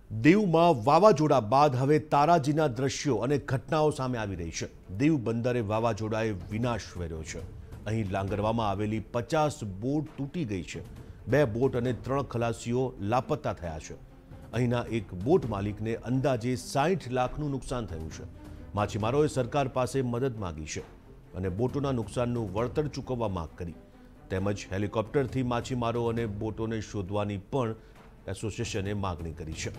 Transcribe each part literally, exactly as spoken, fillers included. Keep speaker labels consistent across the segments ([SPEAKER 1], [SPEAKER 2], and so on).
[SPEAKER 1] દીવમાં વાવાઝોડા બાદ હવે તારાજીના દ્રશ્યો અને ઘટનાઓ સામે આવી રહી છે। દીવ બંદરે વાવાઝોડાએ વિનાશ વેર્યો છે। અહીં લાંગરવામાં આવેલી પચાસ બોટ તૂટી ગઈ છે। બે બોટ અને ત્રણ ખલાસીઓ લાપતા થયા છે। અહીંના એક બોટ માલિકને અંદાજે સાઠ લાખનું નુકસાન થયું છે। માછીમારોએ સરકાર પાસે મદદ માંગી છે અને બોટોના નુકસાનનું વળતર ચૂકવવા માંગ કરી, તેમજ હેલિકોપ્ટરથી માછીમારો અને બોટોને શોધવાની પણ એસોસિએશને માગણી કરી છે।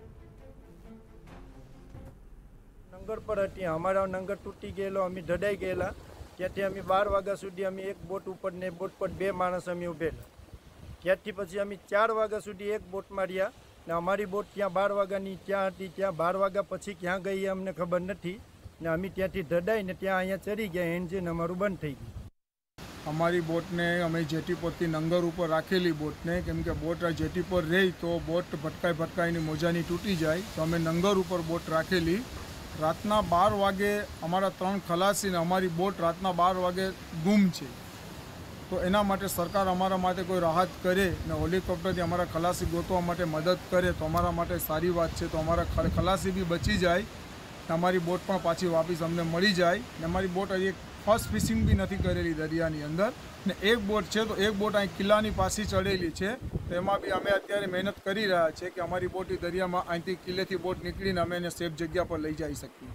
[SPEAKER 2] नंगर पर हटी हमारा नंगर तूटी गયેલો, अमी ढडाई गયેલા। ત્યાંથી અમે બાર વાગ્યા સુધી અમે એક બોટ ઉપર ને બોટ પર બે માણસ અમે ઉભેલા। ત્યાંથી પછી અમે ચાર વાગ્યા સુધી એક બોટમાં રહ્યા ને અમારી બોટ ત્યાં બાર વાગ્યાની ત્યાં હતી। ત્યાં બાર વાગ્યા પછી ક્યાં ગઈ અમને ખબર નથી ને અમે ત્યાંથી ઢડાઈ ને ત્યાં અહીંયા ચડી ગયા। એન્જિન અમારું બંધ થઈ ગયું।
[SPEAKER 3] અમાरी बोट ने अमे जेटी पर नंगर पर राखेली बोट ने केम के बोट जेटी पर रही तो बोट भटकाई भटकाई मोजानी तूटी जाए तो अमे नंगर पर बोट राखेली। रातना बार वागे अमरा त्रण खलासी ने अमारी बोट रातना बार वागे गुम है तो एना माटे सरकार अमरा माटे कोई राहत करे ने हेलिकॉप्टर थी अमरा खलासी गोतवा माटे मदद करे तो अमरा माटे सारी बात है। तो अमरा खलासी भी बची जाए, अमारी बोट पण पाछी वापस अमने मळी जाए। ने अमारी बोट हजी फर्स्ट फिशिंग भी नहीं करेली दरियानी अंदर ने एक बोट है तो एक बोट अहीं किल्लानी पासी चढ़ेली है तो एमां बी अमे अत्यारे मेहनत करी रह्या छे कि अमारी बोट दरिया में अहींथी किल्लेथी बोट निकळीने अमे एने सेफ जग्या पर लई जाई सकीए।